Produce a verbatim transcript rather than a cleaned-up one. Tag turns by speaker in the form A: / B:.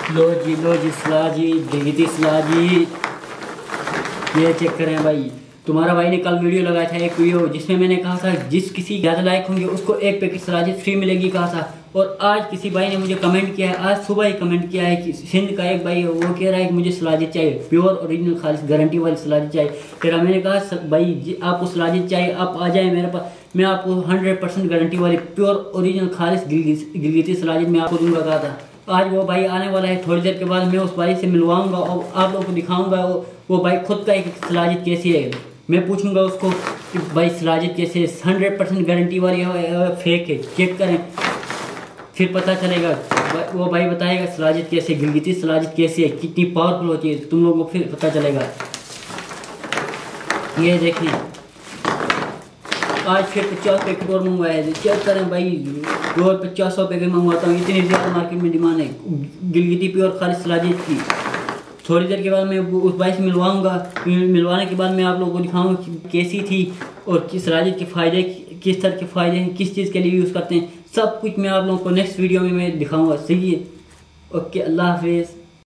A: लो जी लो जी सलाह जी गिलगिती सलाह जी। ये चेक करें भाई, तुम्हारा भाई ने कल वीडियो लगाया था एक वीडियो जिसमें मैंने कहा था जिस किसी ज़्यादा लाइक होंगे उसको एक पैकेट सलाह फ्री मिलेगी कहा था। और आज किसी भाई ने मुझे कमेंट किया है, आज सुबह ही कमेंट किया है कि सिंध का एक भाई है, वो कह रहा है कि मुझे सलाजिद चाहिए, प्योर ओरिजिनल खालिश गारंटी वाली सलाजिद चाहिए। फिर मैंने कहा भाई आपको सलाजिद चाहिए आप आ जाए मेरे पास, मैं आपको हंड्रेड परसेंट गारंटी वाली प्योर ओरिजिनल खालिश गिलगिती सलाजिद मैं आपको दूंगा कहा था। आज वो भाई आने वाला है, थोड़ी देर के बाद मैं उस भाई से मिलवाऊंगा और आप लोगों को दिखाऊंगा वो, वो भाई खुद का एक सलाजिद कैसी है। मैं पूछूंगा उसको कि भाई सलाजिद कैसे हंड्रेड परसेंट गारंटी वाली है फेक है, चेक करें फिर पता चलेगा। वो भाई बताएगा सलाजिद कैसे, गिलगिती सलाजिद कैसी है, कितनी पावरफुल होती है, तुम लोगों को फिर पता चलेगा। ये देखिए आज फिर पचास पैकेट और मंगवाए थे, चेक करें भाई रोज पचास सौ पैकेट मंगवाता हूँ, इतनी ज़्यादा मार्केट में डिमांड है गिलगिती प्योर खालिश सलाजिद की। थोड़ी देर के बाद मैं उस भाई से मिलवाऊंगा, मिलवाने के बाद मैं आप लोगों को दिखाऊंगा कि कैसी थी और किस सलाजिद के फ़ायदे, किस तरह के फ़ायदे हैं, किस चीज़ के लिए यूज़ करते हैं, सब कुछ मैं आप लोगों को नेक्स्ट वीडियो में मैं दिखाऊंगा। सही है, ओके, अल्लाह हाफिज़।